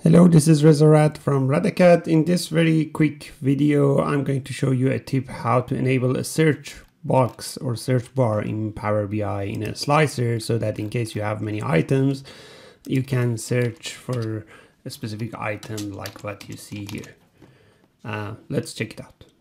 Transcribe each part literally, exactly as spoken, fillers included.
Hello, this is RADACAD from RADACAD. In this very quick video, I'm going to show you a tip how to enable a search box or search bar in Power B I in a slicer so that in case you have many items, you can search for a specific item like what you see here. Uh, let's check it out.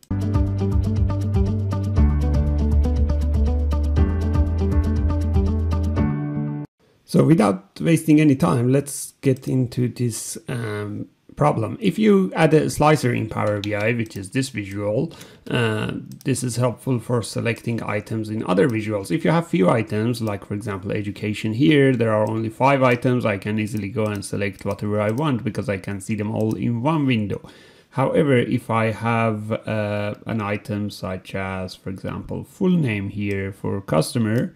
So without wasting any time, let's get into this um, problem. If you add a slicer in Power B I, which is this visual, uh, this is helpful for selecting items in other visuals. If you have few items, like for example, education here, there are only five items, I can easily go and select whatever I want because I can see them all in one window. However, if I have uh, an item such as, for example, full name here for customer,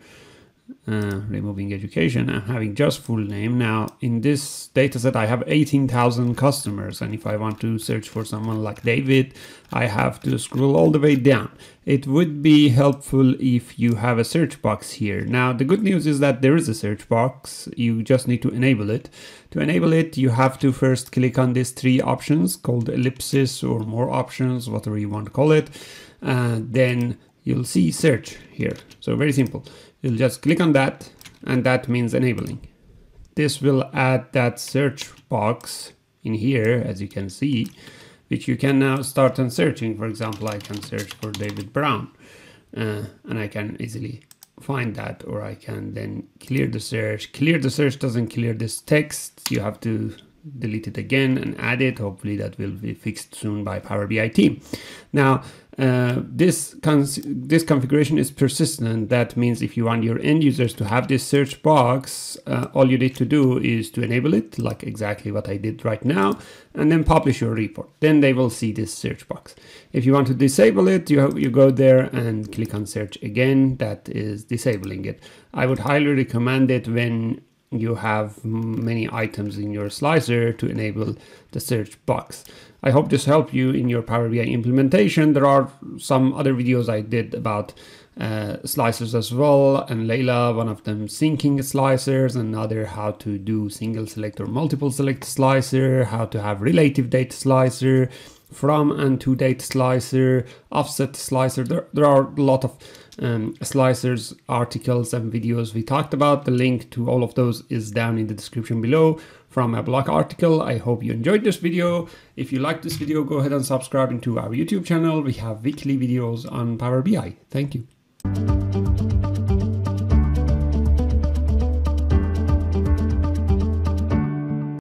Uh, removing education and having just full name. Now in this dataset I have eighteen thousand customers, and if I want to search for someone like David, I have to scroll all the way down. It would be helpful if you have a search box here. Now the good news is that there is a search box, you just need to enable it. To enable it, you have to first click on these three options called ellipsis or more options, whatever you want to call it, and then you'll see search here. So very simple. You'll just click on that, and that means enabling. This will add that search box in here, as you can see, which you can now start on searching. For example, I can search for David Brown, uh, and I can easily find that, or I can then clear the search. Clear the search doesn't clear this text. You have to delete it again and add it. Hopefully that will be fixed soon by Power B I team. Now, uh, this, this configuration is persistent. That means if you want your end users to have this search box, uh, all you need to do is to enable it, like exactly what I did right now, and then publish your report. Then they will see this search box. If you want to disable it, you, have, you go there and click on search again. That is disabling it. I would highly recommend it when you have many items in your slicer to enable the search box. I hope this helped you in your Power B I implementation. There are some other videos I did about uh, slicers as well, and Layla, one of them syncing slicers, another how to do single select or multiple select slicer, how to have relative date slicer, from and to date slicer, offset slicer. There, there are a lot of um, slicers, articles and videos we talked about. The link to all of those is down in the description below from a blog article. I hope you enjoyed this video. If you like this video, go ahead and subscribe into our YouTube channel. We have weekly videos on Power B I. Thank you.